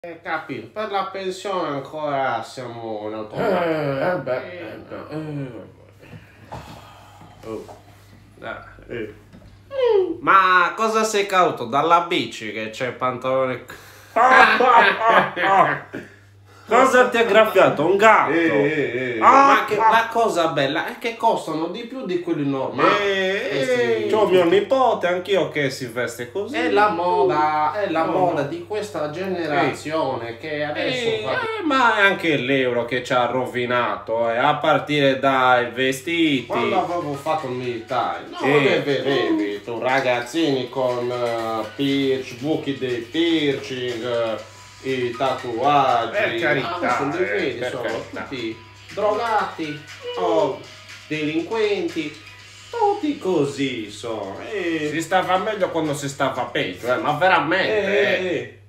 Capito, per la pensione ancora siamo in automatico. Oh. Ma cosa sei caduto? Dalla bici che c'è il pantalone. Cosa ti ha graffiato? Un gatto? Ma la cosa bella è che costano di più di quelli normali. C'ho mio nipote, anch'io che si veste così. È la moda di questa generazione che adesso fa. Ma è anche l'euro che ci ha rovinato, a partire dai vestiti. Quando avevo fatto il militare, non che vedevi tu ragazzini con buchi dei piercing. I tatuaggi, per carità, sono tutti drogati o delinquenti, tutti così sono. Si stava meglio quando si stava peggio, ma veramente.